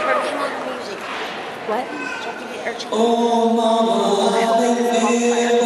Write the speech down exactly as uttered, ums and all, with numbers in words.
turning on the music. What? Something or Oh, mama, I don't think this is on fire.